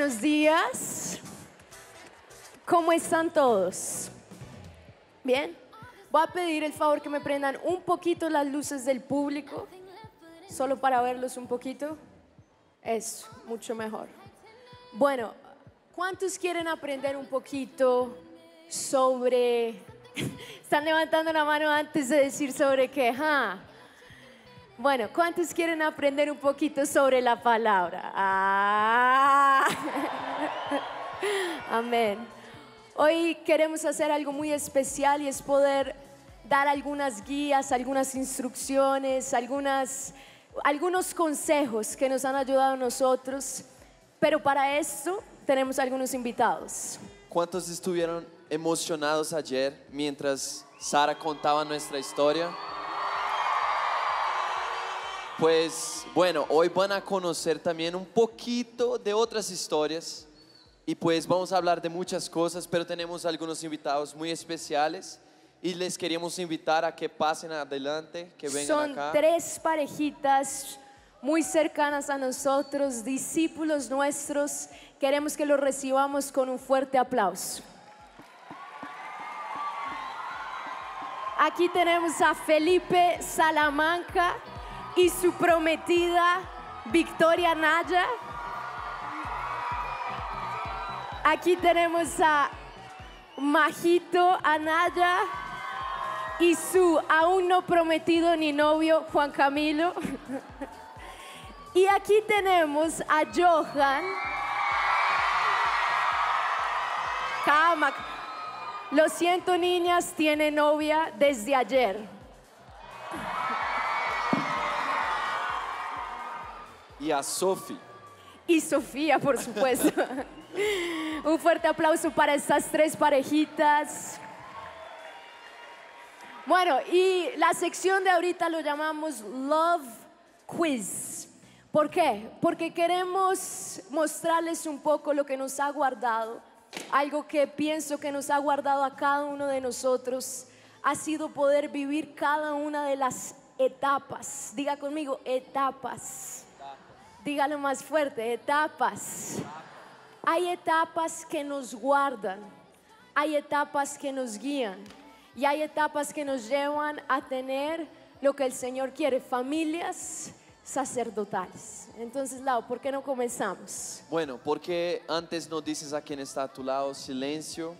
buenos días. ¿Cómo están todos? ¿Bien? Voy a pedir el favor que me prendan un poquito las luces del público, solo para verlos un poquito. Eso, mucho mejor. Bueno, ¿cuántos quieren aprender un poquito sobre... Están levantando la mano antes de decir sobre qué, Bueno, ¿cuántos quieren aprender un poquito sobre la palabra? Amén. Hoy queremos hacer algo muy especial y es poder dar algunas guías, algunas instrucciones, algunos consejos que nos han ayudado a nosotros. Pero para esto tenemos algunos invitados. ¿Cuántos estuvieron emocionados ayer mientras Sara contaba nuestra historia? Pues bueno, hoy van a conocer también un poquito de otras historias y pues vamos a hablar de muchas cosas, pero tenemos algunos invitados muy especiales y les queríamos invitar a que pasen adelante, que vengan acá. Son 3 parejitas muy cercanas a nosotros, discípulos nuestros. Queremos que los recibamos con un fuerte aplauso. Aquí tenemos a Felipe Salamanca y su prometida Victoria Naya. Aquí tenemos a Majito Anaya y su aún no prometido ni novio Juan Camilo. Y aquí tenemos a Johan. Calma. Lo siento, niñas, tiene novia desde ayer. Y a Sofi. Y Sofía, por supuesto. Un fuerte aplauso para estas 3 parejitas. Bueno, y la sección de ahorita lo llamamos Love Quiz. ¿Por qué? Porque queremos mostrarles un poco lo que nos ha guardado. Algo que pienso que nos ha guardado a cada uno de nosotros ha sido poder vivir cada una de las etapas. Diga conmigo, etapas. Dígalo más fuerte, etapas. Hay etapas que nos guardan, hay etapas que nos guían y hay etapas que nos llevan a tener lo que el Señor quiere, familias sacerdotales. Entonces, Lau, ¿por qué no comenzamos? Bueno, porque antes no dices a quien está a tu lado, silencio.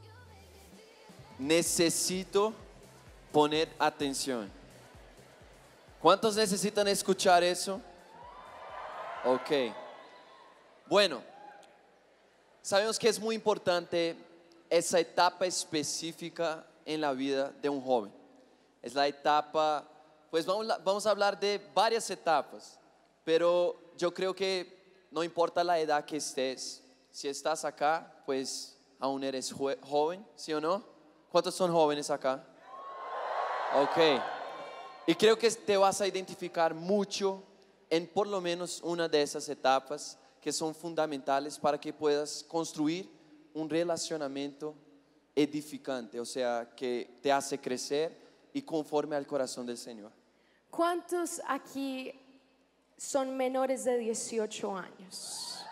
Necesito poner atención. ¿Cuántos necesitan escuchar eso? Ok. Bueno, sabemos que es muy importante esa etapa específica en la vida de un joven. Es la etapa, pues vamos a hablar de varias etapas, pero yo creo que no importa la edad que estés, si estás acá, pues aún eres joven, ¿sí o no? ¿Cuántos son jóvenes acá? Ok. Y creo que te vas a identificar mucho en por lo menos una de esas etapas que son fundamentales para que puedas construir un relacionamiento edificante, o sea, que te hace crecer y conforme al corazón del Señor. ¿Cuántos aquí son menores de 18 años?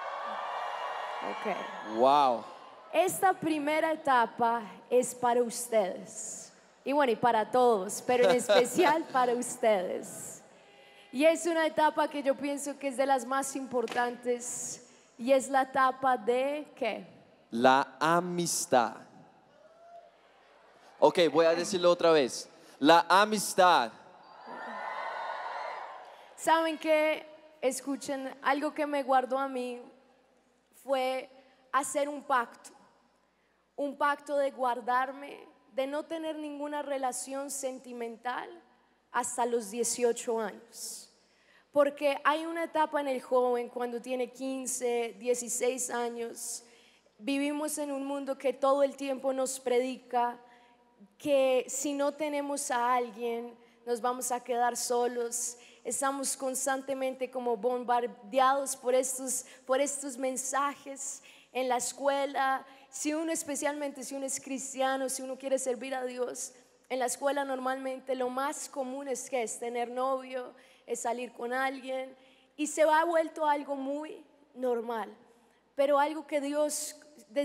Ok. Wow. Esta primera etapa es para ustedes. Y bueno, y para todos, pero en especial para ustedes. Y es una etapa que yo pienso que es de las más importantes y es la etapa de ¿qué? La amistad. Ok, voy a decirlo otra vez. La amistad. ¿Saben qué? Escuchen, algo que me guardó a mí fue hacer un pacto de guardarme, de no tener ninguna relación sentimental hasta los 18 años. Porque hay una etapa en el joven cuando tiene 15, 16 años. Vivimos en un mundo que todo el tiempo nos predica que si no tenemos a alguien nos vamos a quedar solos. Estamos constantemente como bombardeados por estos mensajes en la escuela. Especialmente si uno es cristiano, si uno quiere servir a Dios, en la escuela normalmente lo más común es tener novio, es salir con alguien y se ha vuelto algo muy normal. pero algo que Dios,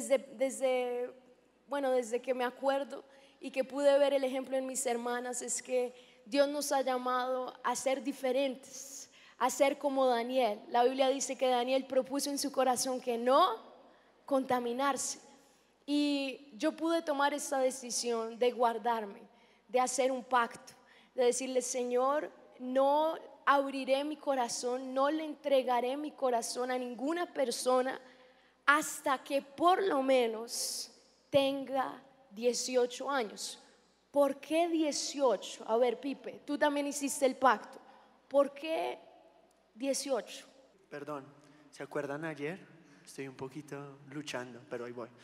desde que me acuerdo y que pude ver el ejemplo en mis hermanas, es que Dios nos ha llamado a ser diferentes, a ser como Daniel. La Biblia dice que Daniel propuso en su corazón que no contaminarse. Y yo pude tomar esta decisión de guardarme, de hacer un pacto, de decirle: Señor, no abriré mi corazón, no le entregaré mi corazón a ninguna persona hasta que por lo menos tenga 18 años. ¿Por qué 18? A ver, Pipe, tú también hiciste el pacto. ¿Por qué 18? Perdón, ¿se acuerdan ayer? Estoy un poquito luchando, pero ahí voy.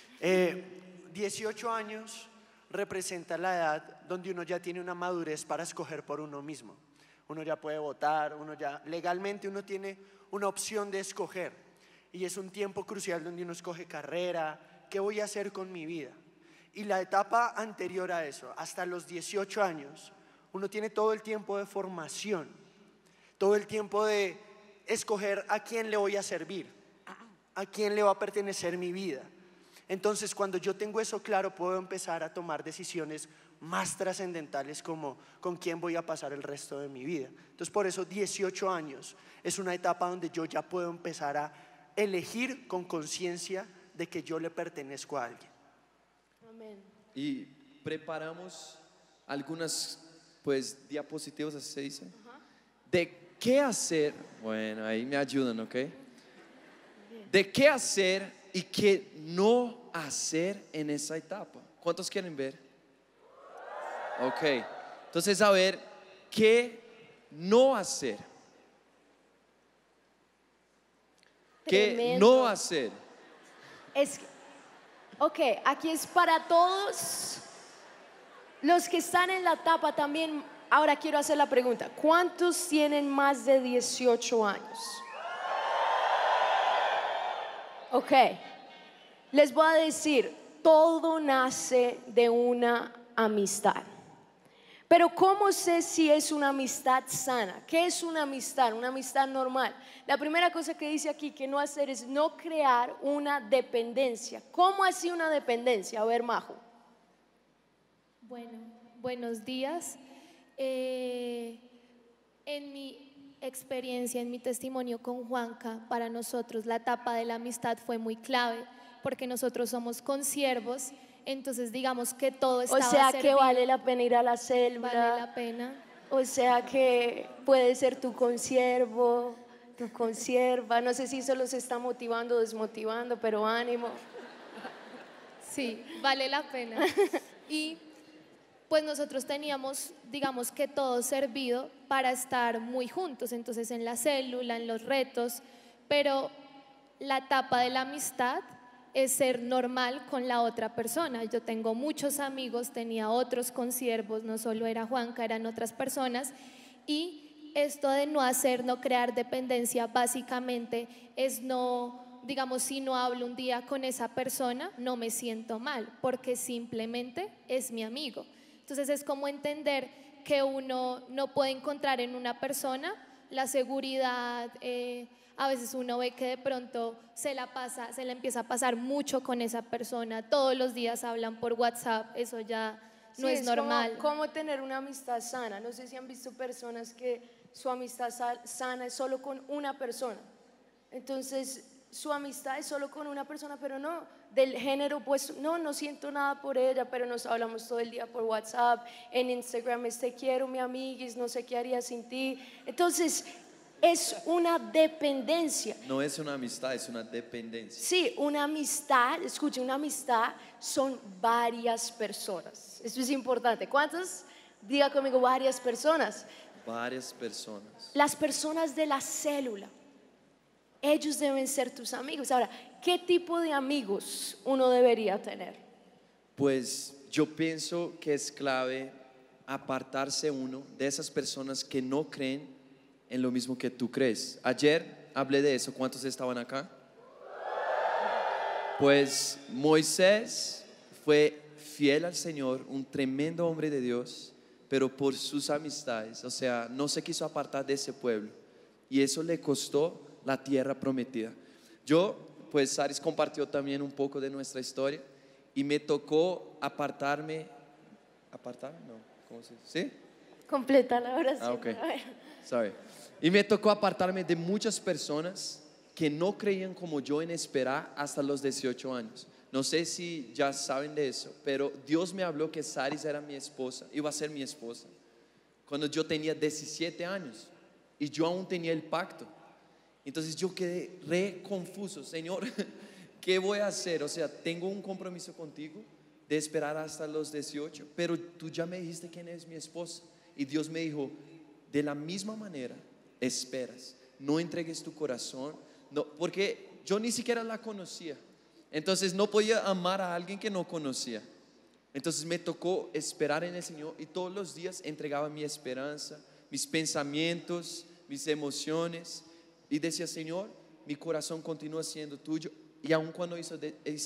18 años representa la edad donde uno ya tiene una madurez para escoger por uno mismo. Uno ya puede votar, legalmente uno tiene una opción de escoger. Y es un tiempo crucial donde uno escoge carrera, ¿qué voy a hacer con mi vida? Y la etapa anterior a eso, hasta los 18 años, uno tiene todo el tiempo de formación, todo el tiempo de escoger a quién le voy a servir, a quién le va a pertenecer mi vida. Entonces, cuando yo tengo eso claro, puedo empezar a tomar decisiones más trascendentales, como con quién voy a pasar el resto de mi vida. Entonces, por eso 18 años es una etapa donde yo ya puedo empezar a elegir con conciencia de que yo le pertenezco a alguien. Amén. Y preparamos algunas, pues, diapositivas, así se dice, de qué hacer. Bueno, ahí me ayudan, ¿ok? De qué hacer y qué no hacer en esa etapa. ¿Cuántos quieren ver? Ok, entonces a ver, ¿qué no hacer? ¿Qué Tremendo. no hacer? Ok, aquí es para todos los que están en la etapa también. Ahora quiero hacer la pregunta: ¿cuántos tienen más de 18 años? Ok, les voy a decir, todo nace de una amistad. Pero ¿cómo sé si es una amistad sana? ¿Qué es una amistad? Una amistad normal. La primera cosa que dice aquí que no hacer es no crear una dependencia. ¿Cómo así una dependencia? A ver, Majo. Bueno, buenos días. En mi experiencia, en mi testimonio con Juanca, para nosotros la etapa de la amistad fue muy clave, porque nosotros somos consiervos, entonces digamos que todo O estaba sea que servido. vale la pena ir a la célula. Vale la pena. O sea que puede ser tu consiervo, tu consierva. No sé si eso los está motivando o desmotivando, pero ánimo. Sí, vale la pena. Y pues nosotros teníamos, digamos que todo servido para estar muy juntos, entonces en la célula, en los retos, pero la etapa de la amistad es ser normal con la otra persona. Yo tengo muchos amigos, tenía otros consiervos, no solo era Juanca, eran otras personas, y esto de no hacer, no crear dependencia, básicamente es no, digamos, si no hablo un día con esa persona, no me siento mal, porque simplemente es mi amigo. Entonces es como entender que uno no puede encontrar en una persona la seguridad. A veces uno ve que de pronto se la empieza a pasar mucho con esa persona, todos los días hablan por WhatsApp, eso ya no Sí, es normal. ¿Cómo tener una amistad sana? No sé si han visto personas que su amistad sana es solo con una persona. Entonces, su amistad es solo con una persona, pero no, del género, pues no siento nada por ella, pero nos hablamos todo el día por WhatsApp, en Instagram te quiero, mi amiguis, no sé qué haría sin ti. Entonces, es una dependencia. No es una amistad, es una dependencia. Sí, una amistad, escuche, una amistad son varias personas. Esto es importante. ¿Cuántas? Diga conmigo, varias personas. Varias personas. Las personas de la célula, ellos deben ser tus amigos. Ahora, ¿qué tipo de amigos uno debería tener? Pues yo pienso que es clave apartarse uno de esas personas que no creen en lo mismo que tú crees. Ayer hablé de eso. ¿Cuántos estaban acá? Pues Moisés fue fiel al Señor, un tremendo hombre de Dios, pero por sus amistades, o sea, no se quiso apartar de ese pueblo, y eso le costó la tierra prometida. Yo pues Saris compartió también un poco de nuestra historia y me tocó apartarme, no, ¿cómo se dice? ¿Sí? Completa la oración. Ah, ok. A ver. Sorry. Y me tocó apartarme de muchas personas que no creían como yo en esperar hasta los 18 años. No sé si ya saben de eso, pero Dios me habló que Saris era mi esposa, iba a ser mi esposa, cuando yo tenía 17 años y yo aún tenía el pacto. Entonces yo quedé re confuso, Señor, ¿qué voy a hacer? O sea, tengo un compromiso contigo de esperar hasta los 18, pero tú ya me dijiste quién es mi esposa. Y Dios me dijo, de la misma manera, esperas, no entregues tu corazón, no, porque yo ni siquiera la conocía. Entonces no podía amar a alguien que no conocía. Entonces me tocó esperar en el Señor y todos los días entregaba mi esperanza, mis pensamientos, mis emociones y decía, Señor, mi corazón continúa siendo tuyo. Y aun cuando hice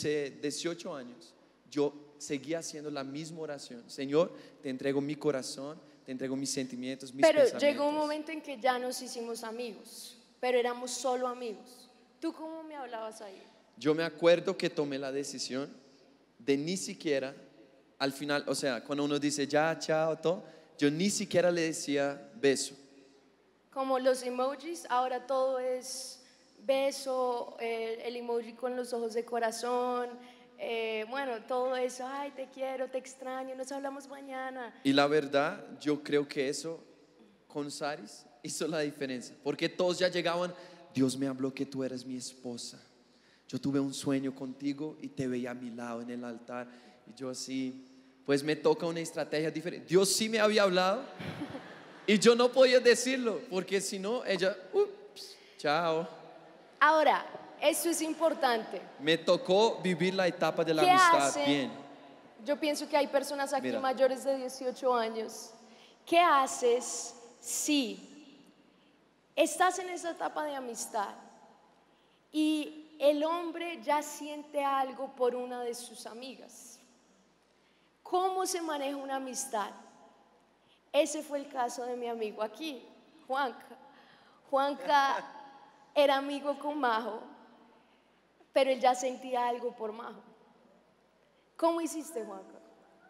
18 años, yo seguía haciendo la misma oración. Señor, te entrego mi corazón, te entrego mis sentimientos, mis Pero pensamientos. llegó un momento en que ya nos hicimos amigos, pero éramos solo amigos. ¿Tú cómo me hablabas ahí? Yo me acuerdo que tomé la decisión de ni siquiera, al final, o sea, cuando uno dice ya, chao, todo, yo ni siquiera le decía beso. Como los emojis, ahora todo es beso, el emoji con los ojos de corazón, bueno, todo eso, ay, te quiero, te extraño, nos hablamos mañana. Y la verdad, yo creo que eso con Saris hizo la diferencia, porque todos ya llegaban, Dios me habló que tú eres mi esposa. Yo tuve un sueño contigo y te veía a mi lado en el altar. Y yo así, pues me toca una estrategia diferente. Dios sí me había hablado y yo no podía decirlo, porque si no, ella, ups, chao. Ahora, eso es importante. Me tocó vivir la etapa de la ¿Qué amistad hace? bien. Yo pienso que hay personas aquí Mira. mayores de 18 años. ¿Qué haces si estás en esa etapa de amistad y el hombre ya siente algo por una de sus amigas? ¿Cómo se maneja una amistad? Ese fue el caso de mi amigo aquí, Juanca. Juanca era amigo con Majo, pero él ya sentía algo por Majo. ¿Cómo hiciste, Juanca?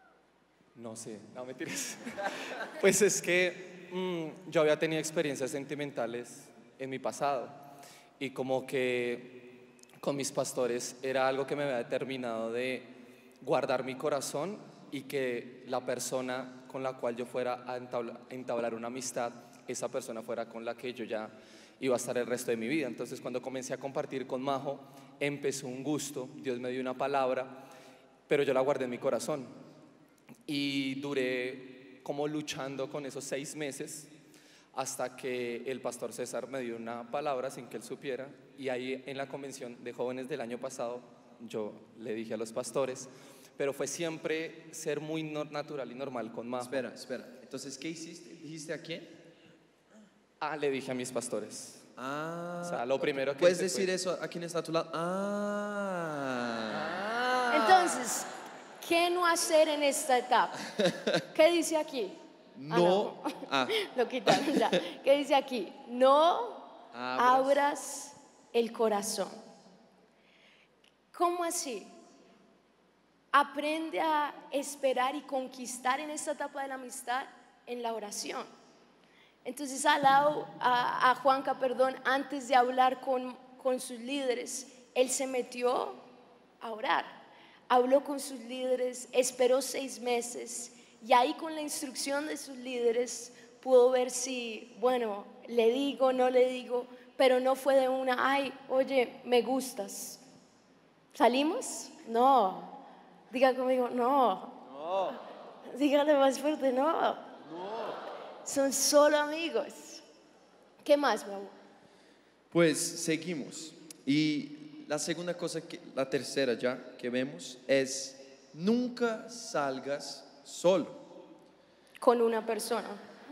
No sé, no mentiras. Pues es que yo había tenido experiencias sentimentales en mi pasado y como que con mis pastores era algo que me había determinado de guardar mi corazón y que la persona con la cual yo fuera a entablar una amistad, esa persona fuera con la que yo ya iba a estar el resto de mi vida. Entonces cuando comencé a compartir con Majo, empezó un gusto, Dios me dio una palabra, pero yo la guardé en mi corazón y duré como luchando con esos 6 meses hasta que el pastor César me dio una palabra sin que él supiera, y ahí en la convención de jóvenes del año pasado yo le dije a los pastores, pero fue siempre ser muy natural y normal con Majo. Espera. Entonces, ¿qué hiciste? ¿Dijiste a quién? Le dije a mis pastores. Ah. O sea, lo primero que ¿Puedes hice decir fue- eso a quién está a tu lado? Entonces, ¿qué no hacer en esta etapa? ¿Qué dice aquí? No. Lo quitaron ya. ¿Qué dice aquí? No abras el corazón. ¿Cómo así? Aprende a esperar y conquistar en esta etapa de la amistad en la oración. Entonces, a Juanca, antes de hablar con sus líderes, él se metió a orar. Habló con sus líderes, esperó 6 meses y ahí con la instrucción de sus líderes pudo ver si, bueno, le digo, no le digo, pero no fue de una, ay, oye, me gustas. ¿Salimos? No. Diga conmigo, no. Dígale más fuerte, no. Son solo amigos. ¿Qué más, mi amor? Pues seguimos. Y la segunda cosa, la tercera ya que vemos es nunca salgas solo. Con una persona.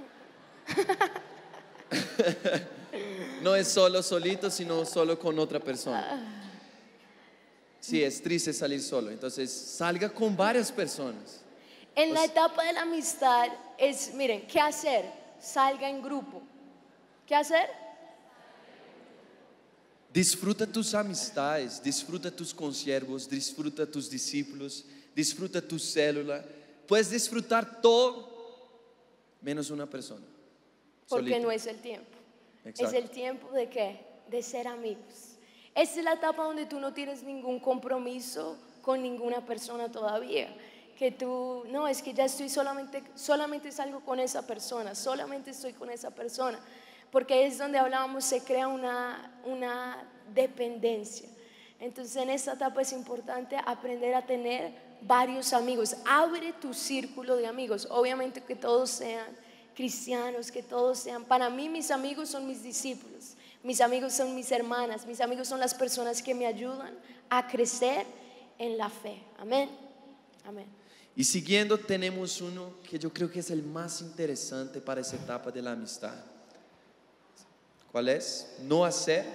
No es solo solito, sino solo con otra persona. Sí, es triste salir solo. Entonces, salga con varias personas. En la etapa de la amistad es, miren, ¿qué hacer? Salga en grupo. ¿Qué hacer? Disfruta tus amistades, disfruta tus consiervos, disfruta tus discípulos, disfruta tu célula. Puedes disfrutar todo menos una persona. Porque Solito. no es el tiempo. Exacto. Es el tiempo de ¿qué? De ser amigos. Esta es la etapa donde tú no tienes ningún compromiso con ninguna persona todavía. Que tú, no, es que ya estoy solamente salgo con esa persona, solamente estoy con esa persona. Porque es donde hablábamos, se crea una dependencia. Entonces en esta etapa es importante aprender a tener varios amigos. Abre tu círculo de amigos. Obviamente que todos sean cristianos, que todos sean, para mí mis amigos son mis discípulos, mis amigos son mis hermanas, mis amigos son las personas que me ayudan a crecer en la fe. Amén, amén. Y siguiendo tenemos uno que yo creo que es el más interesante para esa etapa de la amistad. ¿Cuál es? No hacer.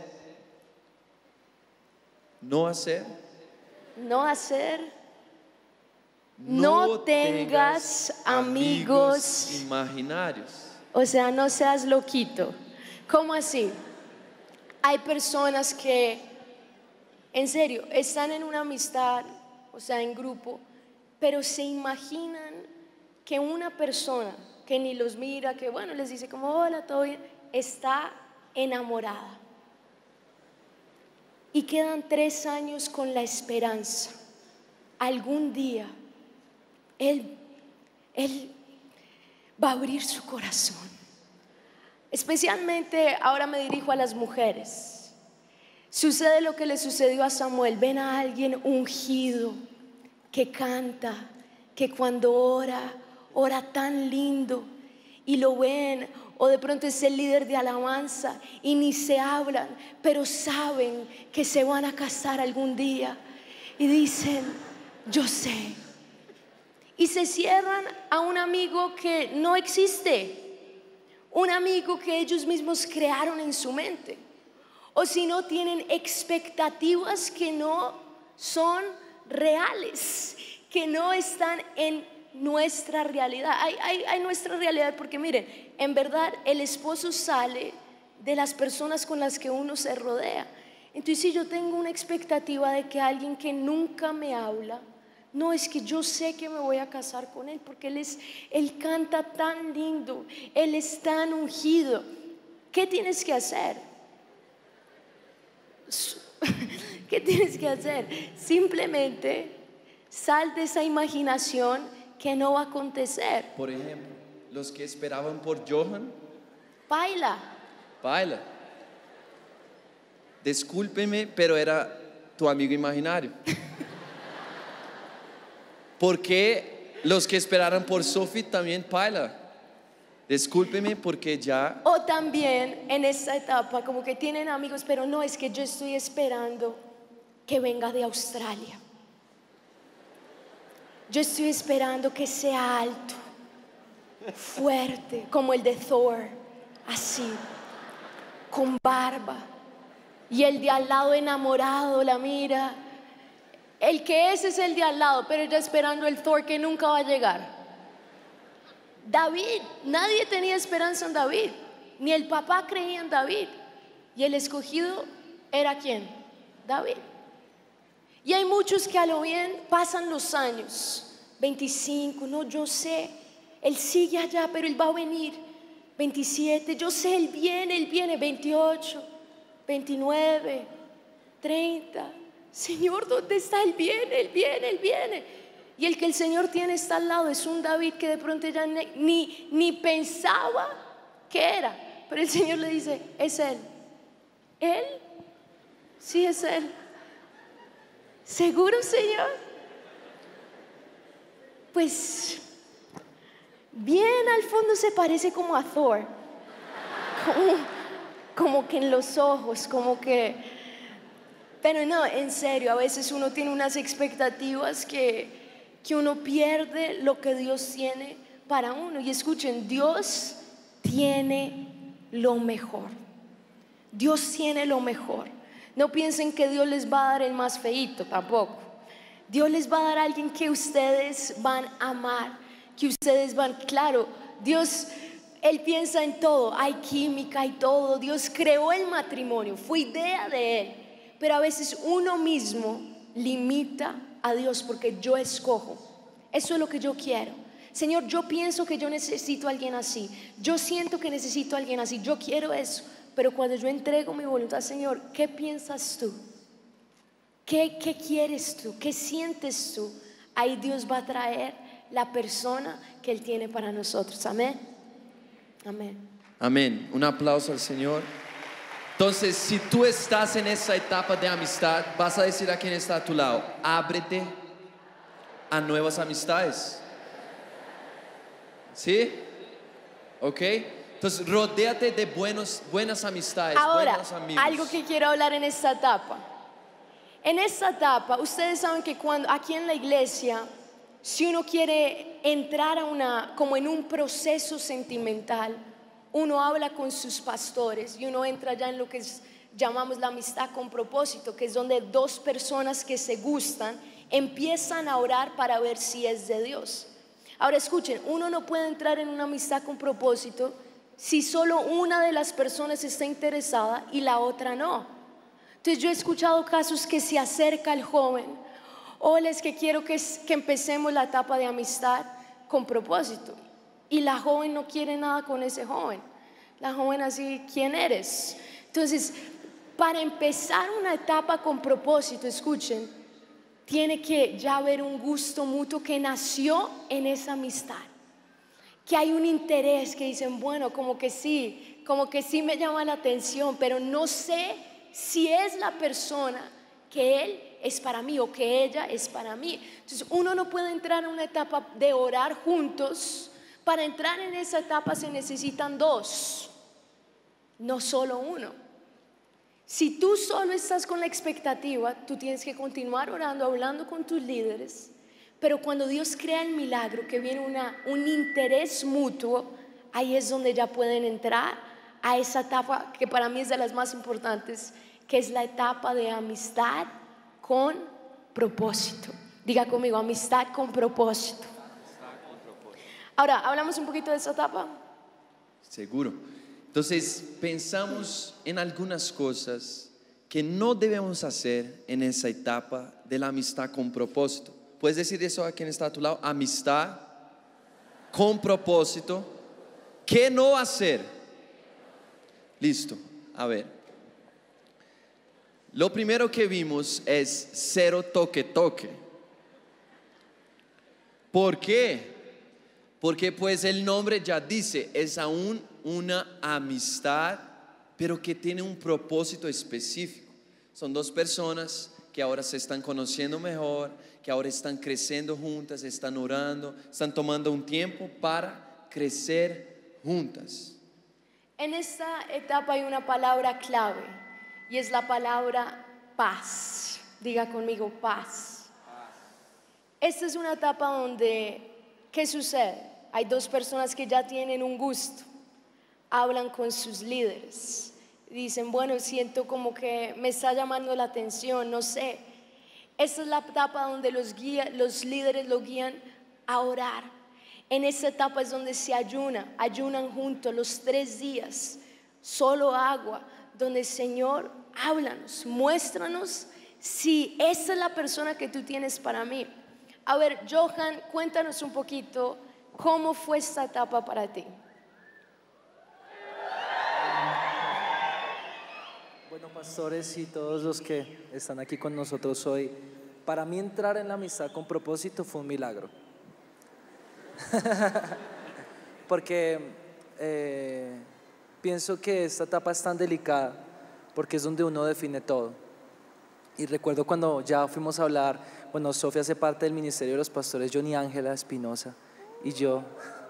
No hacer. No tengas amigos imaginarios. O sea, no seas loquito. ¿Cómo así? Hay personas que, en serio, están en una amistad, o sea, en grupo, pero se imaginan que una persona que ni los mira, que bueno, les dice como hola, todo bien, está enamorada. Y quedan 3 años con la esperanza. Algún día Él va a abrir su corazón. Especialmente ahora me dirijo a las mujeres. Sucede lo que le sucedió a Samuel. Ven a alguien ungido que canta, que cuando ora tan lindo, y lo ven, o de pronto es el líder de alabanza y ni se hablan, pero saben que se van a casar algún día y dicen, yo sé. Y se cierran a un amigo que no existe, un amigo que ellos mismos crearon en su mente. O si no, tienen expectativas que no son reales, que no están en nuestra realidad. Hay nuestra realidad, porque miren, en verdad el esposo sale de las personas con las que uno se rodea. Entonces, si yo tengo una expectativa de que alguien que nunca me habla, no, es que yo sé que me voy a casar con él porque él canta tan lindo, él es tan ungido. ¿Qué tienes que hacer? ¿Qué tienes que hacer? Simplemente sal de esa imaginación que no va a acontecer. Por ejemplo, los que esperaban por Johan, Baila. Discúlpeme, pero era tu amigo imaginario. Porque los que esperaran por Sophie también baila. Discúlpeme porque ya. O también en esta etapa como que tienen amigos, pero no, es que yo estoy esperando que venga de Australia. Yo estoy esperando que sea alto, fuerte, como el de Thor, así, con barba. Y el de al lado enamorado la mira. El que es el de al lado, pero ya esperando el Thor que nunca va a llegar. David, nadie tenía esperanza en David, ni el papá creía en David. Y el escogido era ¿quién? David. Y hay muchos que a lo bien pasan los años, 25, no, yo sé, él sigue allá, pero él va a venir. 27, yo sé, él viene, 28, 29, 30. Señor, ¿dónde está? Él viene. Y el que el Señor tiene está al lado, es un David que de pronto ya ni pensaba que era. Pero el Señor le dice, es él. ¿Él? Sí, es él. ¿Seguro, Señor? Pues bien al fondo se parece como a Thor. Como que en los ojos, como que... Pero no, en serio, a veces uno tiene unas expectativas que uno pierde lo que Dios tiene para uno. Y escuchen, Dios tiene lo mejor. Dios tiene lo mejor. No piensen que Dios les va a dar el más feíto, tampoco. Dios les va a dar a alguien que ustedes van a amar, que ustedes van, claro, Dios, Él piensa en todo, hay química y todo. Dios creó el matrimonio, fue idea de Él. Pero a veces uno mismo limita a Dios porque yo escojo. Eso es lo que yo quiero. Señor, yo pienso que yo necesito a alguien así. Yo siento que necesito a alguien así. Yo quiero eso. Pero cuando yo entrego mi voluntad, Señor, ¿qué piensas tú? ¿Qué quieres tú? ¿Qué sientes tú? Ahí Dios va a traer la persona que Él tiene para nosotros. Amén. Amén. Amén. Un aplauso al Señor. Entonces, si tú estás en esa etapa de amistad, vas a decir a quien está a tu lado: ábrete a nuevas amistades. ¿Sí? ¿Ok? Entonces, rodéate de buenas amistades, Ahora, buenos amigos. algo que quiero hablar en esta etapa. En esta etapa, ustedes saben que cuando aquí en la iglesia, si uno quiere entrar como en un proceso sentimental, uno habla con sus pastores y uno entra ya en lo que llamamos la amistad con propósito, que es donde dos personas que se gustan empiezan a orar para ver si es de Dios. Ahora escuchen, uno no puede entrar en una amistad con propósito si solo una de las personas está interesada y la otra no. Entonces yo he escuchado casos que se acerca el joven: hola, es que quiero que empecemos la etapa de amistad con propósito. Y la joven no quiere nada con ese joven. La joven así: ¿quién eres? Entonces, para empezar una etapa con propósito, escuchen, tiene que ya haber un gusto mutuo que nació en esa amistad. Que hay un interés, que dicen, bueno, como que sí me llama la atención, pero no sé si es la persona que él es para mí o que ella es para mí. Entonces uno no puede entrar en una etapa de orar juntos. Para entrar en esa etapa se necesitan dos, no solo uno. Si tú solo estás con la expectativa, tú tienes que continuar orando, hablando con tus líderes. Pero cuando Dios crea el milagro, que viene un interés mutuo, ahí es donde ya pueden entrar a esa etapa que para mí es de las más importantes, que es la etapa de amistad con propósito. Diga conmigo: amistad con propósito. Ahora, ¿hablamos un poquito de esa etapa? Seguro. Entonces, pensamos en algunas cosas que no debemos hacer en esa etapa de la amistad con propósito. ¿Puedes decir eso a quien está a tu lado? Amistad con propósito. ¿Qué no hacer? Listo. A ver. Lo primero que vimos es cero toque. ¿Por qué? Porque pues el nombre ya dice, es aún una amistad, pero que tiene un propósito específico. Son dos personas que ahora se están conociendo mejor, que ahora están creciendo juntas, están orando, están tomando un tiempo para crecer juntas. En esta etapa hay una palabra clave y es la palabra paz. Diga conmigo: paz. Esta es una etapa donde, ¿qué sucede? Hay dos personas que ya tienen un gusto, hablan con sus líderes, dicen, bueno, siento como que me está llamando la atención, no sé. Esta es la etapa donde los líderes lo guían a orar. En esta etapa es donde se ayunan juntos los 3 días, solo agua, donde Señor, háblanos, muéstranos si esa es la persona que tú tienes para mí. A ver, Johan, cuéntanos un poquito cómo fue esta etapa para ti. Bueno, pastores y todos los que están aquí con nosotros hoy, para mí entrar en la amistad con propósito fue un milagro. Porque pienso que esta etapa es tan delicada porque es donde uno define todo. Y recuerdo cuando ya fuimos a hablar, bueno, Sofía hace parte del ministerio de los pastores, John y Ángela Espinosa, y yo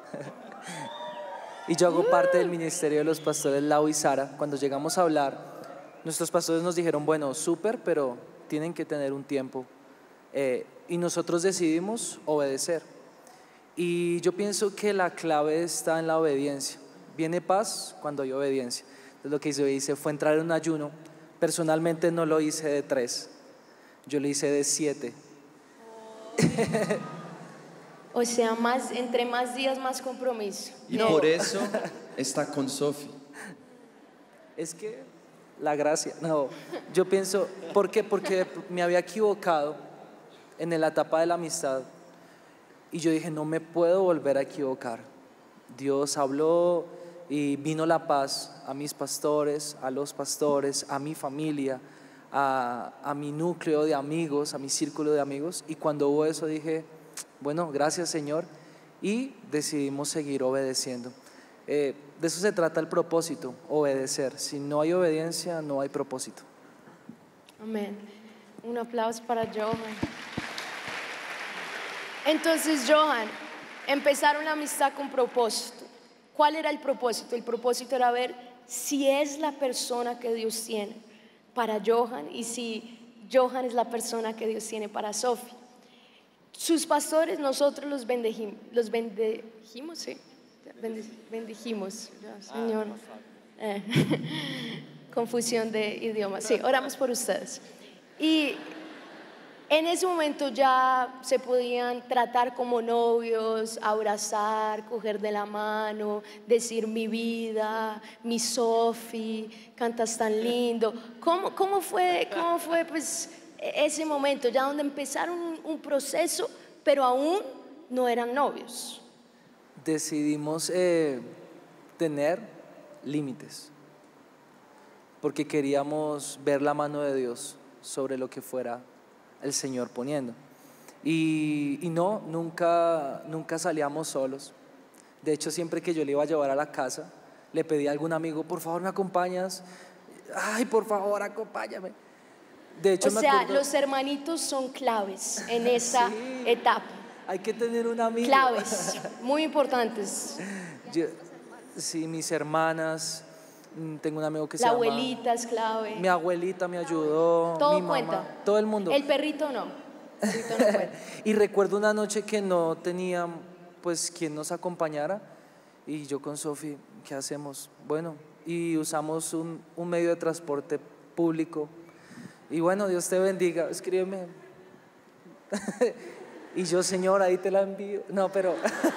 hago parte del ministerio de los pastores Lau y Sara. Cuando llegamos a hablar, nuestros pastores nos dijeron, bueno, súper, pero tienen que tener un tiempo. Y nosotros decidimos obedecer. Y yo pienso que la clave está en la obediencia. Viene paz cuando hay obediencia. Entonces lo que hice fue entrar en un ayuno. Personalmente no lo hice de 3, yo lo hice de 7. O sea, más, entre más días, más compromiso. Y No. por eso está con Sophie. Es que la gracia, no, yo pienso, ¿por qué? Porque me había equivocado en la etapa de la amistad y yo dije, no me puedo volver a equivocar. Dios habló y vino la paz a mis pastores, a los pastores, a mi familia, a mi núcleo de amigos, a mi círculo de amigos, y cuando hubo eso dije, bueno, gracias Señor, y decidimos seguir obedeciendo. De eso se trata el propósito, obedecer. Si no hay obediencia, no hay propósito. Amén. Un aplauso para Johan. Entonces, Johan, empezaron la amistad con propósito. ¿Cuál era el propósito? El propósito era ver si es la persona que Dios tiene para Johan y si Johan es la persona que Dios tiene para Sophie. Sus pastores, nosotros los bendijimos, ¿sí? Bendijimos, ya, Señor. Confusión de idiomas. Sí, oramos por ustedes. Y en ese momento ya se podían tratar como novios, abrazar, coger de la mano, decir mi vida, mi Sophie, cantas tan lindo. ¿Cómo fue pues, ese momento ya donde empezaron un proceso, pero aún no eran novios? Decidimos tener límites, porque queríamos ver la mano de Dios sobre lo que fuera el Señor poniendo. Y no, nunca salíamos solos. De hecho, siempre que yo le iba a llevar a la casa, le pedí a algún amigo, por favor, ¿me acompañas? Ay, por favor, acompáñame. De hecho, O sea, los hermanitos son claves en esa Sí. etapa. Hay que tener un amigo. Claves, muy importantes. Sí, mis hermanas, tengo un amigo que se La llama... abuelita es clave. Mi abuelita me ayudó, Todo mi mamá, cuenta. todo el mundo. El perrito no. El perrito no cuenta. Y recuerdo una noche que no tenía pues quien nos acompañara y yo con Sophie, ¿qué hacemos? Bueno, y usamos un medio de transporte público y bueno, Dios te bendiga, escríbeme. Y yo, Señor, ahí te la envío. No, pero...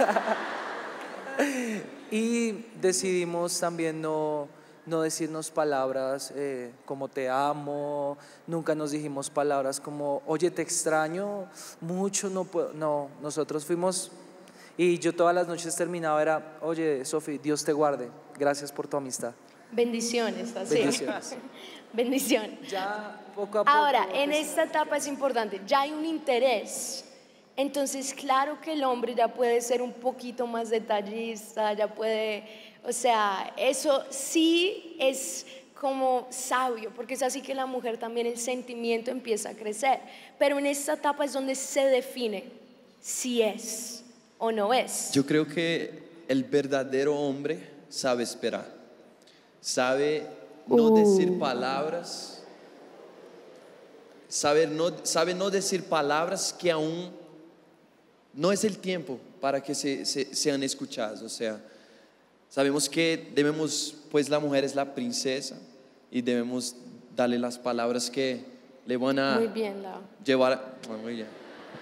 Y decidimos también no decirnos palabras como te amo, nunca nos dijimos palabras como oye te extraño mucho, no puedo, no, nosotros fuimos y yo todas las noches terminaba era oye Sophie, Dios te guarde, gracias por tu amistad. Bendiciones, así. Bendiciones. Bendición. Ya poco a poco. Ahora, en pues, esta etapa es importante, ya hay un interés. Entonces, claro que el hombre ya puede ser un poquito más detallista, ya puede, o sea, eso sí es como sabio, porque es así que la mujer también el sentimiento empieza a crecer. Pero en esta etapa es donde se define si es o no es. Yo creo que el verdadero hombre sabe esperar, sabe no decir palabras, sabe no decir palabras que aún no es el tiempo para que sean escuchadas. O sea, sabemos que debemos, pues la mujer es la princesa y debemos darle las palabras que le van a Muy bien, Lau. llevar. Muy bien.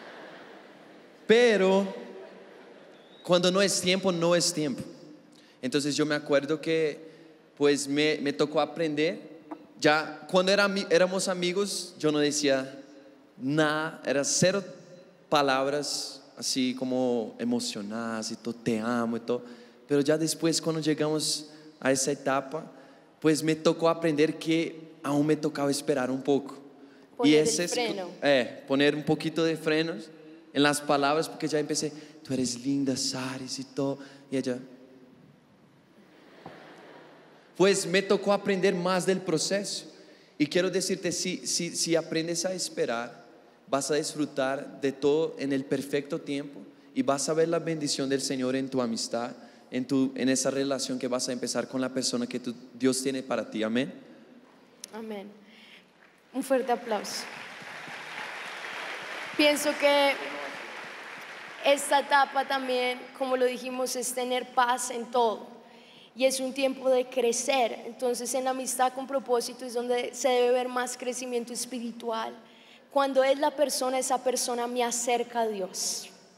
Pero cuando no es tiempo, no es tiempo. Entonces yo me acuerdo que pues me tocó aprender. Ya cuando éramos amigos, yo no decía nada, era cero palabras así como emocionadas y todo, te amo y todo. Pero ya después cuando llegamos a esa etapa, pues me tocó aprender que aún me tocaba esperar un poco. Poner y el ese freno. poner un poquito de frenos en las palabras, porque ya empecé, tú eres linda, Saris y todo, y ella, pues me tocó aprender más del proceso. Y quiero decirte, si aprendes a esperar, vas a disfrutar de todo en el perfecto tiempo y vas a ver la bendición del Señor en tu amistad, en esa relación que vas a empezar con la persona que Dios tiene para ti. Amén. Amén. Un fuerte aplauso. Pienso que esta etapa también, como lo dijimos, es tener paz en todo. Y es un tiempo de crecer. Entonces, en la amistad con propósito es donde se debe ver más crecimiento espiritual. Cuando es la persona, esa persona me acerca a Dios.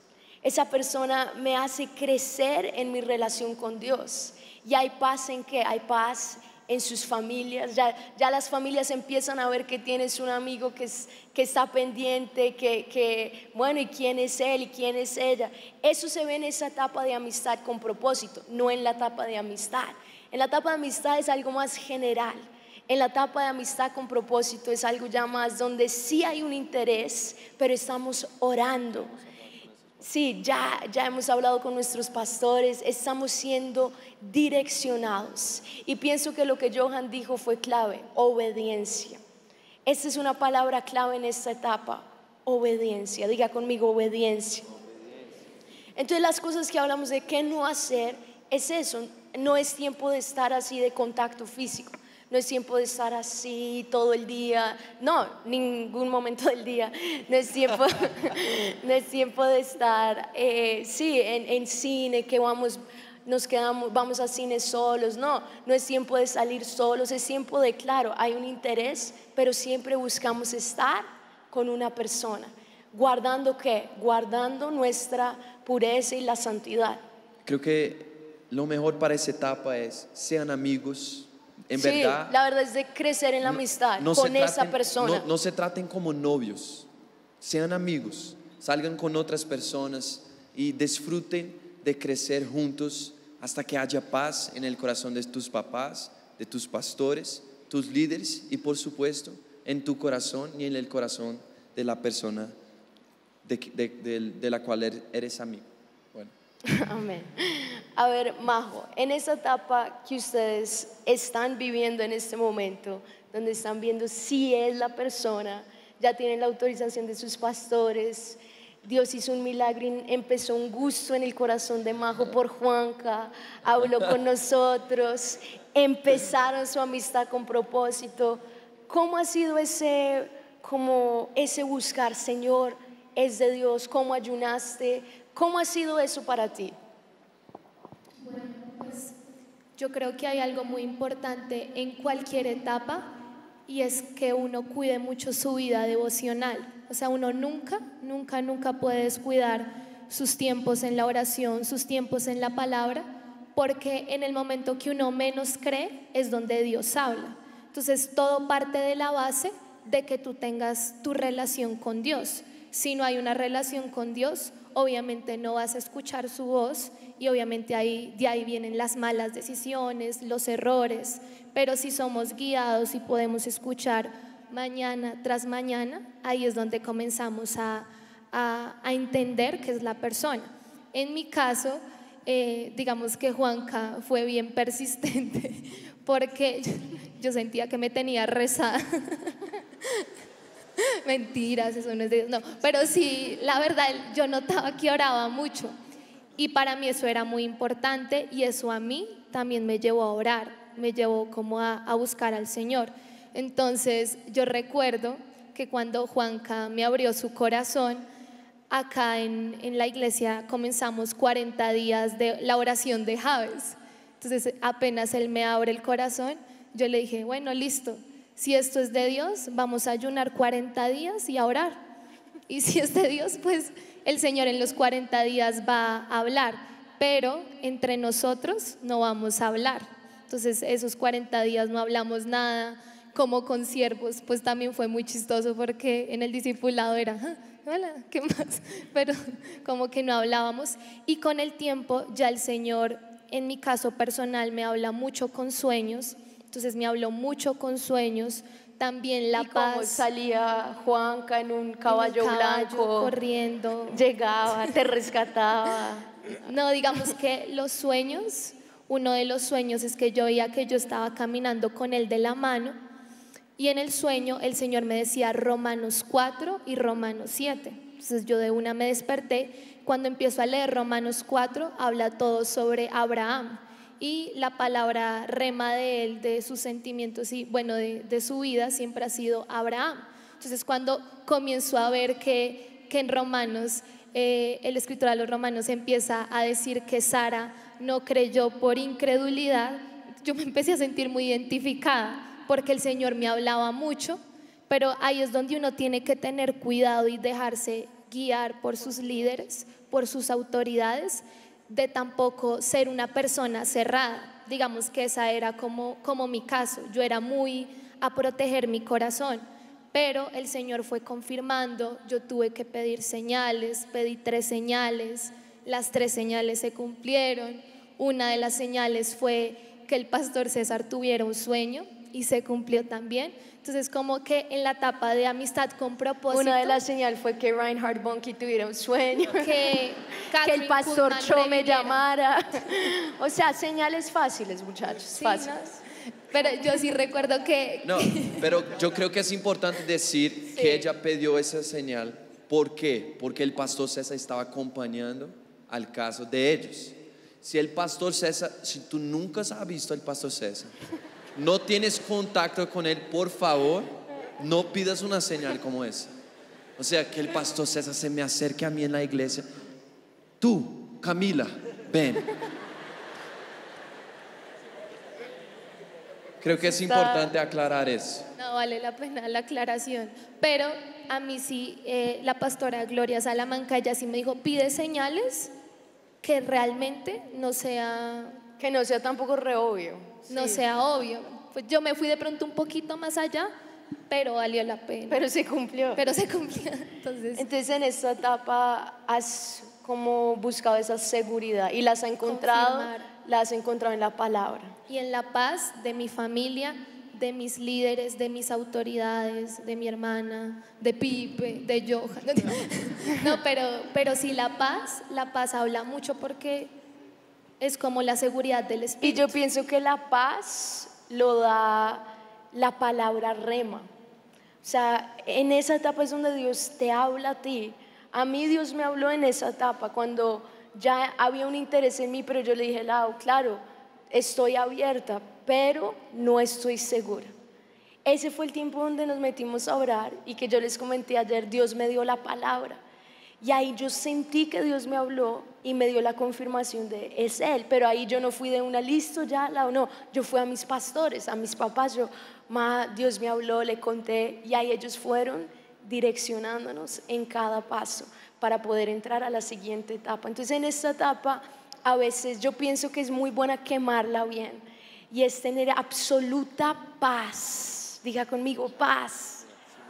Esa persona me hace crecer en mi relación con Dios. Y hay paz en qué? Hay paz en sus familias. Ya las familias empiezan a ver que tienes un amigo que está pendiente, bueno, ¿y quién es él y quién es ella? Eso se ve en esa etapa de amistad con propósito, no en la etapa de amistad. En la etapa de amistad es algo más general. En la etapa de amistad con propósito es algo ya más donde sí hay un interés, pero estamos orando. Sí, ya hemos hablado con nuestros pastores, estamos siendo direccionados. Y pienso que lo que Johan dijo fue clave, obediencia. Esta es una palabra clave en esta etapa, obediencia. Diga conmigo, obediencia. Entonces las cosas que hablamos de qué no hacer es eso. No es tiempo de estar así de contacto físico. No es tiempo de estar así todo el día. No, ningún momento del día. No es tiempo, no es tiempo de estar, en cine, que nos quedamos, vamos a cine solos. No es tiempo de salir solos. Es tiempo de, claro, hay un interés, pero siempre buscamos estar con una persona. ¿Guardando qué? Guardando nuestra pureza y la santidad. Creo que lo mejor para esa etapa es sean amigos. En sí, verdad, la verdad es de crecer en la amistad con esa persona. No se traten como novios, sean amigos, salgan con otras personas y disfruten de crecer juntos hasta que haya paz en el corazón de tus papás, de tus pastores, tus líderes y por supuesto en tu corazón y en el corazón de la persona de la cual eres amigo. Bueno. Amén. A ver, Majo, en esa etapa que ustedes están viviendo en este momento, donde están viendo si es la persona, ya tienen la autorización de sus pastores, Dios hizo un milagro y empezó un gusto en el corazón de Majo por Juanca, habló con nosotros, empezaron su amistad con propósito. ¿Cómo ha sido ese buscar, Señor, es de Dios? ¿Cómo ayunaste? ¿Cómo ha sido eso para ti? Bueno, pues yo creo que hay algo muy importante en cualquier etapa y es que uno cuide mucho su vida devocional. O sea, uno nunca puede descuidar sus tiempos en la oración, sus tiempos en la palabra, porque en el momento que uno menos cree es donde Dios habla. Entonces todo parte de la base de que tú tengas tu relación con Dios. Si no hay una relación con Dios, obviamente no vas a escuchar su voz y obviamente de ahí vienen las malas decisiones, los errores. Pero si somos guiados y podemos escuchar mañana tras mañana, ahí es donde comenzamos a entender qué es la persona. En mi caso, digamos que Juanca fue bien persistente porque yo sentía que me tenía rezada. Mentiras, eso no es de Dios, no, pero sí, la verdad, yo notaba que oraba mucho y para mí eso era muy importante y eso a mí también me llevó a orar, me llevó como a buscar al Señor. Entonces yo recuerdo que cuando Juanca me abrió su corazón, acá en la iglesia comenzamos 40 días de la oración de Javes. Entonces apenas él me abre el corazón, yo le dije, bueno, listo. Si esto es de Dios, vamos a ayunar 40 días y a orar. Y si es de Dios, pues el Señor en los 40 días va a hablar, pero entre nosotros no vamos a hablar. Entonces esos 40 días no hablamos nada, como con siervos, pues también fue muy chistoso porque en el discipulado era, hola, ¿qué más? Pero como que no hablábamos y con el tiempo ya el Señor, en mi caso personal, me habla mucho con sueños. Entonces me habló mucho con sueños, también la paz. ¿Cómo salía Juanca en un caballo blanco? Corriendo. Llegaba, te rescataba. No, digamos que los sueños, uno de los sueños es que yo veía que yo estaba caminando con él de la mano y en el sueño el Señor me decía Romanos 4 y Romanos 7. Entonces yo de una me desperté, cuando empiezo a leer Romanos 4 habla todo sobre Abraham. Y la palabra rema de él, de sus sentimientos y bueno, de su vida siempre ha sido Abraham. Entonces cuando comienzo a ver que en Romanos, el escritor de los Romanos empieza a decir que Sara no creyó por incredulidad, yo me empecé a sentir muy identificada porque el Señor me hablaba mucho, pero ahí es donde uno tiene que tener cuidado y dejarse guiar por sus líderes, por sus autoridades, de tampoco ser una persona cerrada. Digamos que esa era como mi caso. Yo era muy a proteger mi corazón, pero el Señor fue confirmando. Yo tuve que pedir señales, pedí 3 señales, las 3 señales se cumplieron. Una de las señales fue que el pastor César tuviera un sueño y se cumplió también. Entonces, como que en la etapa de amistad con propósito, Una de las señales fue que Reinhard Bonnke tuviera un sueño, que que Catherine el pastor Kuhlman Cho me reviviera. llamara. O sea, señales fáciles, muchachos, Sí, fáciles. ¿no? Pero yo sí recuerdo que No, pero yo creo que es importante decir que ella pidió esa señal. ¿Por qué? Porque el pastor César estaba acompañando al caso de ellos. Si el pastor César, si tú nunca has visto al pastor César, no tienes contacto con él, por favor, no pidas una señal como esa. O sea, que el pastor César se me acerque a mí en la iglesia. Tú, Camila, ven. Creo que es importante aclarar eso. no vale la pena la aclaración. Pero a mí sí, la pastora Gloria Salamanca, ella sí me dijo, pide señales que realmente no sea Que no sea tampoco re obvio. no sea obvio. Pues yo me fui de pronto un poquito más allá, pero valió la pena. Pero se cumplió. Pero se cumplió. Entonces en esta etapa has como buscado esa seguridad y las has encontrado, Confirmar. la has encontrado en la palabra. Y en la paz de mi familia, de mis líderes, de mis autoridades, de mi hermana, de Pipe, de Johan. No, pero sí la paz habla mucho porque es como la seguridad del Y espíritu. yo pienso que la paz lo da la palabra rema. O sea, en esa etapa es donde Dios te habla a ti. A mí Dios me habló en esa etapa cuando ya había un interés en mí, pero yo le dije, Lau, claro, estoy abierta, pero no estoy segura. Ese fue el tiempo donde nos metimos a orar y que yo les comenté ayer, Dios me dio la palabra. Y ahí yo sentí que Dios me habló y me dio la confirmación de es Él. Pero ahí yo no fui de una listo ya, Lau, no. Yo fui a mis pastores, a mis papás. Dios me habló, le conté. Y ahí ellos fueron direccionándonos en cada paso para poder entrar a la siguiente etapa. Entonces en esta etapa a veces yo pienso que es muy buena quemarla bien. Y es tener absoluta paz. Diga conmigo, paz.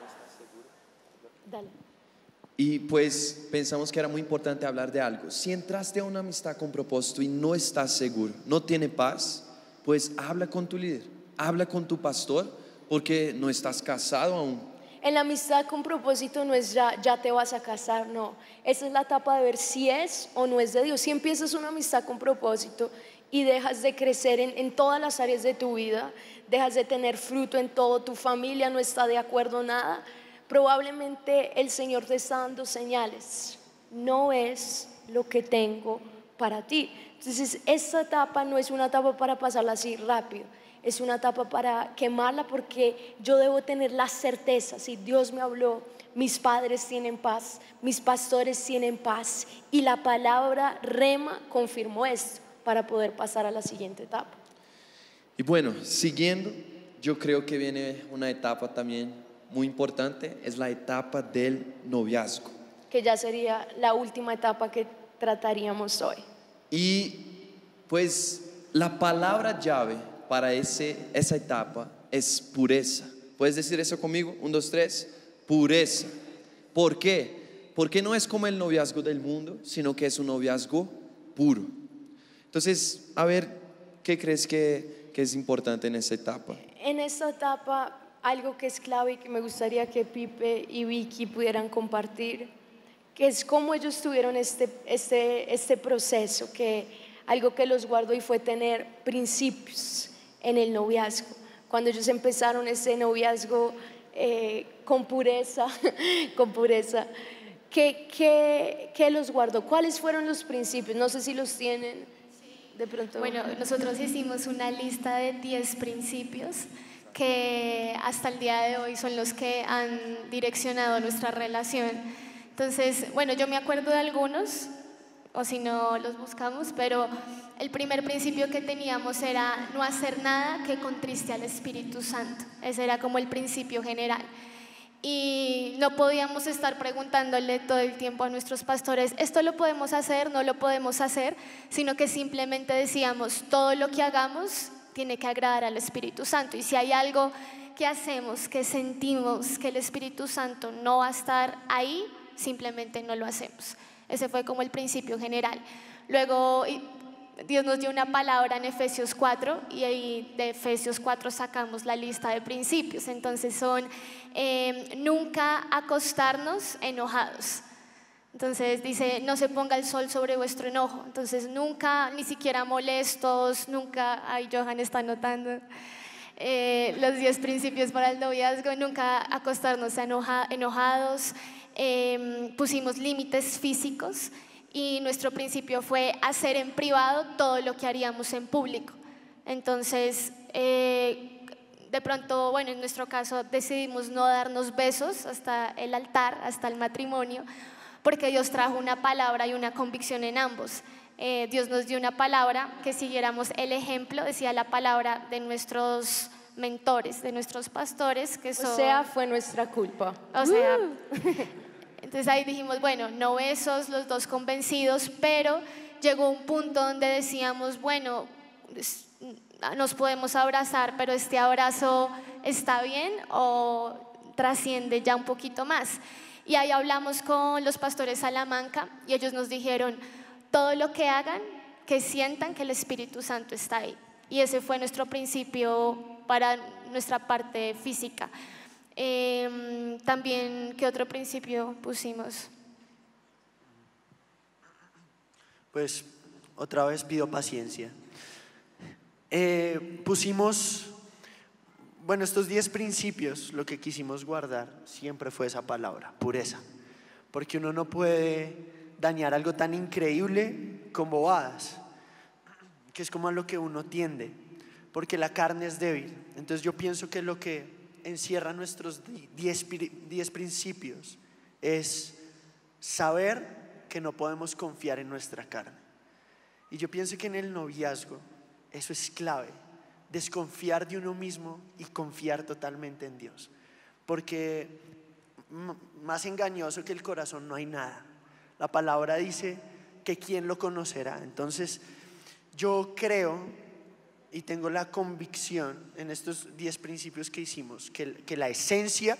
Dale. Y pues pensamos que era muy importante hablar de algo. Si entraste a una amistad con propósito y no estás seguro, no tiene paz, pues habla con tu líder, habla con tu pastor, porque no estás casado aún. En la amistad con propósito no es ya te vas a casar, no. Esa es la etapa de ver si es o no es de Dios. Si empiezas una amistad con propósito y dejas de crecer en todas las áreas de tu vida, dejas de tener fruto en todo, tu familia no está de acuerdo en nada, probablemente el Señor te está dando señales. No es lo que tengo para ti. Entonces esta etapa no es una etapa para pasarla así rápido. Es una etapa para quemarla porque yo debo tener la certeza, si Dios me habló, mis padres tienen paz, mis pastores tienen paz y la palabra rema confirmó esto para poder pasar a la siguiente etapa. Y bueno, siguiendo, yo creo que viene una etapa también muy importante, es la etapa del noviazgo. Que ya sería la última etapa que trataríamos hoy. Y pues la palabra llave para esa etapa es pureza. ¿Puedes decir eso conmigo? 1, 2, 3. Pureza. ¿Por qué? Porque no es como el noviazgo del mundo, sino que es un noviazgo puro. Entonces, a ver, ¿qué crees que es importante en esa etapa? En esta etapa, algo que es clave y que me gustaría que Pipe y Vicky pudieran compartir, que es cómo ellos tuvieron este proceso, que algo que los guardó y fue tener principios en el noviazgo. Cuando ellos empezaron ese noviazgo con pureza, ¿qué los guardó? ¿Cuáles fueron los principios? No sé si los tienen de pronto. Bueno, nosotros hicimos una lista de 10 principios que hasta el día de hoy son los que han direccionado nuestra relación. Entonces, bueno, yo me acuerdo de algunos, o si no los buscamos, pero el primer principio que teníamos era no hacer nada que contriste al Espíritu Santo. Ese era como el principio general. y no podíamos estar preguntándole todo el tiempo a nuestros pastores, ¿esto lo podemos hacer? ¿No lo podemos hacer? Sino que simplemente decíamos, todo lo que hagamos tiene que agradar al Espíritu Santo. Y si hay algo que hacemos, que sentimos que el Espíritu Santo no va a estar ahí, simplemente no lo hacemos. Ese fue como el principio general. Luego Dios nos dio una palabra en Efesios 4 y ahí de Efesios 4 sacamos la lista de principios. Entonces son nunca acostarnos enojados. Entonces dice, no se ponga el sol sobre vuestro enojo. Entonces nunca, ni siquiera molestos, nunca, ay, Johan está anotando los 10 principios para el noviazgo, nunca acostarnos enojados. Pusimos límites físicos y nuestro principio fue hacer en privado todo lo que haríamos en público. Entonces, de pronto, bueno, en nuestro caso decidimos no darnos besos hasta el altar, hasta el matrimonio, porque Dios trajo una palabra y una convicción en ambos. Dios nos dio una palabra que siguiéramos el ejemplo, decía la palabra de nuestros mentores, de nuestros pastores, que son... O sea, fue nuestra culpa. O sea, entonces ahí dijimos, bueno, no besos, los dos convencidos, pero llegó un punto donde decíamos, bueno, nos podemos abrazar, pero este abrazo está bien o trasciende ya un poquito más. Y ahí hablamos con los pastores Salamanca y ellos nos dijeron, todo lo que hagan, que sientan que el Espíritu Santo está ahí. Y ese fue nuestro principio para nuestra parte física. También, ¿qué otro principio pusimos? Pues otra vez pido paciencia. Pusimos, bueno, estos 10 principios, lo que quisimos guardar siempre fue esa palabra, pureza. Porque uno no puede dañar algo tan increíble con bobadas, que es como a lo que uno tiende, porque la carne es débil. Entonces yo pienso que lo que encierra nuestros 10 principios es saber que no podemos confiar en nuestra carne. Y yo pienso que en el noviazgo eso es clave, desconfiar de uno mismo y confiar totalmente en Dios, porque más engañoso que el corazón no hay nada. La palabra dice que quién lo conocerá. Entonces yo creo y tengo la convicción en estos 10 principios que hicimos que la esencia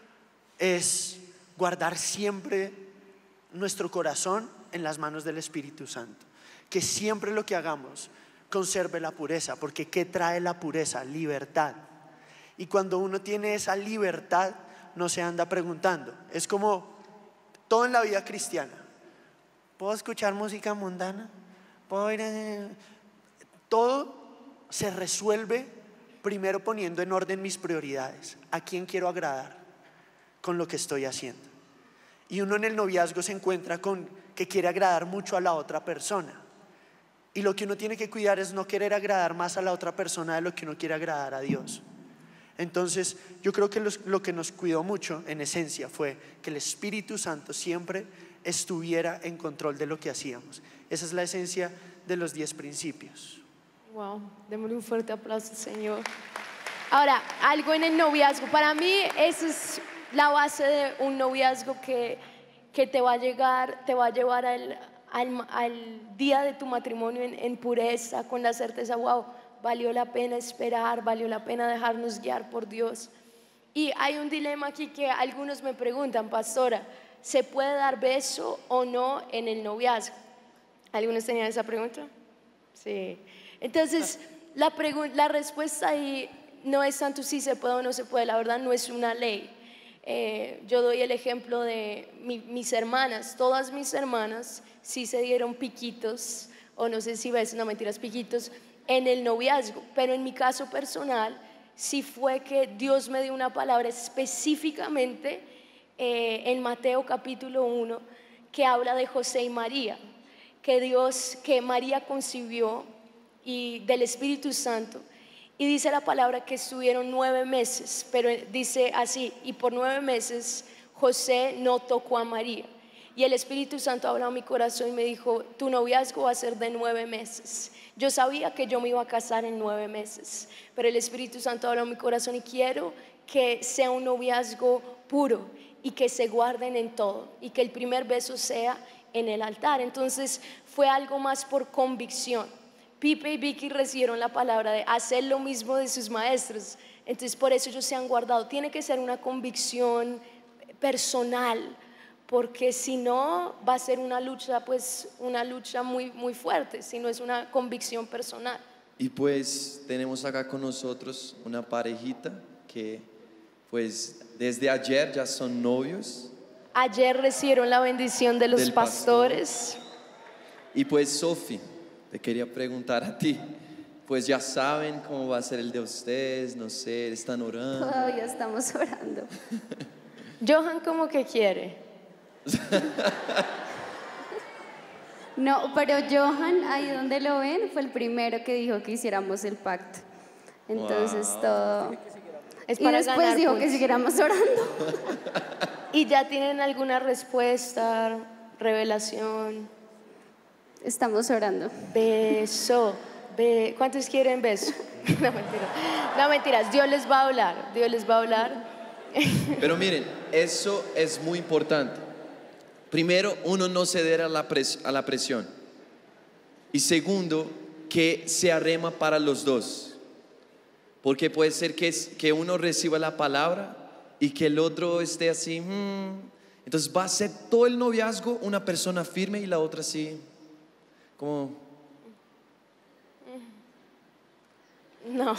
es guardar siempre nuestro corazón en las manos del Espíritu Santo, que siempre lo que hagamos conserve la pureza, porque ¿qué trae la pureza? Libertad. Y cuando uno tiene esa libertad no se anda preguntando. Es como todo en la vida cristiana. ¿Puedo escuchar música mundana? ¿Puedo ir a... Todo se resuelve primero poniendo en orden mis prioridades. ¿A quién quiero agradar con lo que estoy haciendo? Y uno en el noviazgo se encuentra con que quiere agradar mucho a la otra persona. Y lo que uno tiene que cuidar es no querer agradar más a la otra persona de lo que uno quiere agradar a Dios. Entonces yo creo que lo que nos cuidó mucho en esencia fue que el Espíritu Santo siempre estuviera en control de lo que hacíamos. Esa es la esencia de los 10 principios. Wow, démosle un fuerte aplauso, Señor. Ahora, algo en el noviazgo. Para mí, esa es la base de un noviazgo que te va a llevar al día de tu matrimonio en pureza, con la certeza, wow, valió la pena esperar, valió la pena dejarnos guiar por Dios. Y hay un dilema aquí que algunos me preguntan, pastora, ¿se puede dar beso o no en el noviazgo? ¿Algunos tenían esa pregunta? Sí. Entonces, la respuesta ahí no es tanto si se puede o no se puede, la verdad no es una ley. Yo doy el ejemplo de mis hermanas, todas mis hermanas sí se dieron piquitos, o no sé si ves, no mentiras, piquitos, en el noviazgo, pero en mi caso personal, sí fue que Dios me dio una palabra específicamente en Mateo capítulo 1, que habla de José y María, que María concibió y del Espíritu Santo. Y dice la palabra que estuvieron 9 meses, pero dice así, y por 9 meses José no tocó a María. y el Espíritu Santo habló a mi corazón y me dijo, tu noviazgo va a ser de 9 meses. Yo sabía que yo me iba a casar en 9 meses, pero el Espíritu Santo habló a mi corazón y quiero que sea un noviazgo puro y que se guarden en todo y que el primer beso sea en el altar. Entonces fue algo más por convicción. Pipe y Vicky recibieron la palabra de hacer lo mismo de sus maestros, entonces por eso ellos se han guardado. Tiene que ser una convicción personal, porque si no va a ser una lucha, pues una lucha muy, muy fuerte, si no es una convicción personal. Y pues tenemos acá con nosotros una parejita que pues desde ayer ya son novios. Ayer recibieron la bendición de los Del pastor. pastores. Y pues Sofi, te quería preguntar a ti, pues ya saben cómo va a ser el de ustedes, no sé, están orando. Todavía estamos orando. Johan como que quiere. No, pero Johan, ahí donde lo ven, fue el primero que dijo que hiciéramos el pacto. Entonces Wow. todo. Es Y para después ganar dijo puntos. que siguiéramos orando. ¿Y ya tienen alguna respuesta, revelación? Estamos orando. Beso. ¿Cuántos quieren beso? No, mentira. No, mentiras. Dios les va a hablar. Dios les va a hablar. Pero miren, eso es muy importante. Primero, uno no ceder a la presión. Y segundo, que se arrema para los dos. Porque puede ser que uno reciba la palabra y que el otro esté así. Entonces va a ser todo el noviazgo una persona firme y la otra así, como... No.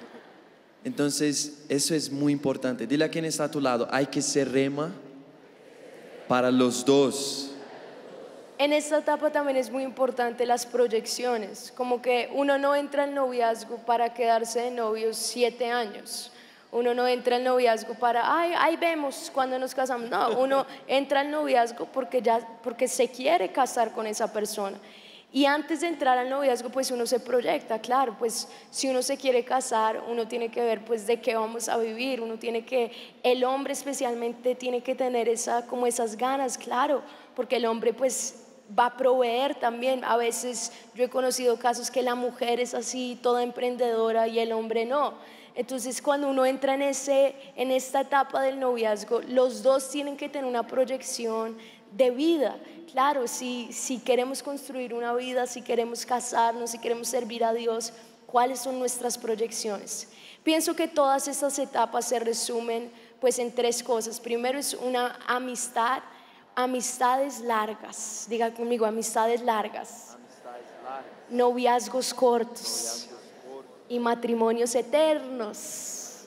Entonces, eso es muy importante. Dile a quien está a tu lado, hay que ser rema para los dos. En esta etapa también es muy importante las proyecciones, como que uno no entra al noviazgo para quedarse de novios 7 años. Uno no entra al noviazgo para, ahí vemos cuando nos casamos. No, uno entra al noviazgo porque se quiere casar con esa persona. Y antes de entrar al noviazgo, pues uno se proyecta, claro, pues si uno se quiere casar, uno tiene que ver pues de qué vamos a vivir, el hombre especialmente tiene que tener como esas ganas, claro, porque el hombre pues va a proveer también. A veces yo he conocido casos que la mujer es así, toda emprendedora y el hombre no. Entonces cuando uno entra en esta etapa del noviazgo, los dos tienen que tener una proyección de vida. Claro, si queremos construir una vida, si queremos casarnos, si queremos servir a Dios, ¿cuáles son nuestras proyecciones? Pienso que todas estas etapas se resumen pues en 3 cosas. Primero es una amistad, amistades largas. Diga conmigo, amistades largas. Noviazgos cortos y matrimonios eternos.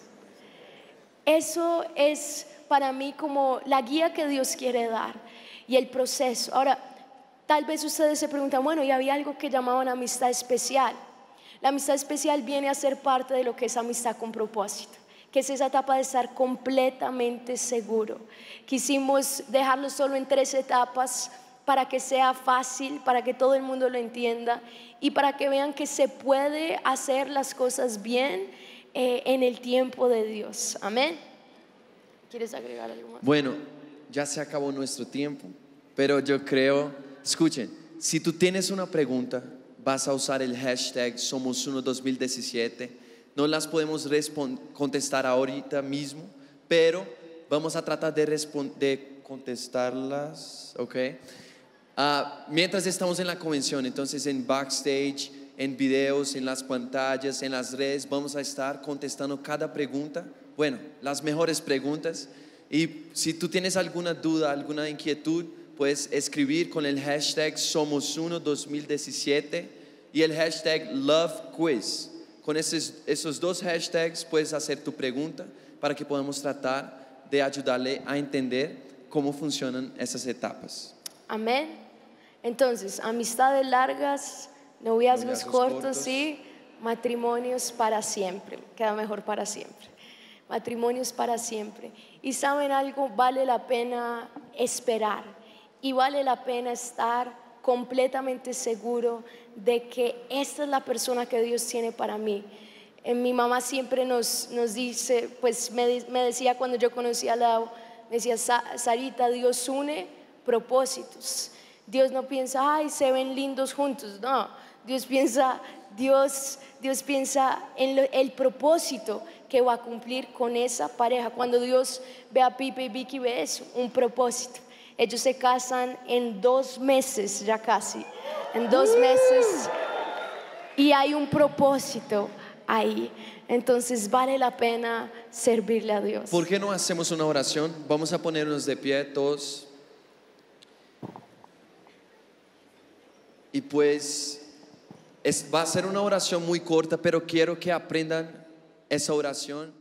Eso es para mí como la guía que Dios quiere dar y el proceso. Ahora, tal vez ustedes se preguntan, bueno, y había algo que llamaban amistad especial. La amistad especial viene a ser parte de lo que es amistad con propósito, que es esa etapa de estar completamente seguro. Quisimos dejarlo solo en 3 etapas para que sea fácil, para que todo el mundo lo entienda y para que vean que se puede hacer las cosas bien en el tiempo de Dios. Amén. ¿Quieres agregar algo más? Bueno, ya se acabó nuestro tiempo, pero yo creo, escuchen, si tú tienes una pregunta, vas a usar el hashtag Somos1 2017. No las podemos contestar ahorita mismo, pero vamos a tratar de contestarlas, ¿ok? Mientras estamos en la convención, entonces en backstage, en videos, en las pantallas, en las redes, vamos a estar contestando cada pregunta. Bueno, las mejores preguntas. Y si tú tienes alguna duda, alguna inquietud, puedes escribir con el hashtag Somos1 2017 y el hashtag LoveQuiz. Con esos 2 hashtags puedes hacer tu pregunta para que podamos tratar de ayudarle a entender cómo funcionan esas etapas. Amén. Entonces, amistades largas, noviazgos cortos y matrimonios para siempre. Queda mejor para siempre. Matrimonios para siempre. Y saben algo, vale la pena esperar y vale la pena estar completamente seguro de que esta es la persona que Dios tiene para mí. Mi mamá siempre nos dice, pues me decía cuando yo conocí a Lau, me decía, Sarita, Dios une, propósitos. Dios no piensa, ay, se ven lindos juntos. No, Dios piensa en el propósito que va a cumplir con esa pareja. Cuando Dios ve a Pipe y Vicky, ve eso, un propósito. Ellos se casan en 2 meses, ya casi, en 2 meses, y hay un propósito ahí. Entonces vale la pena servirle a Dios. ¿Por qué no hacemos una oración? Vamos a ponernos de pie todos. Y pues va a ser una oración muy corta, pero quiero que aprendan esa oración.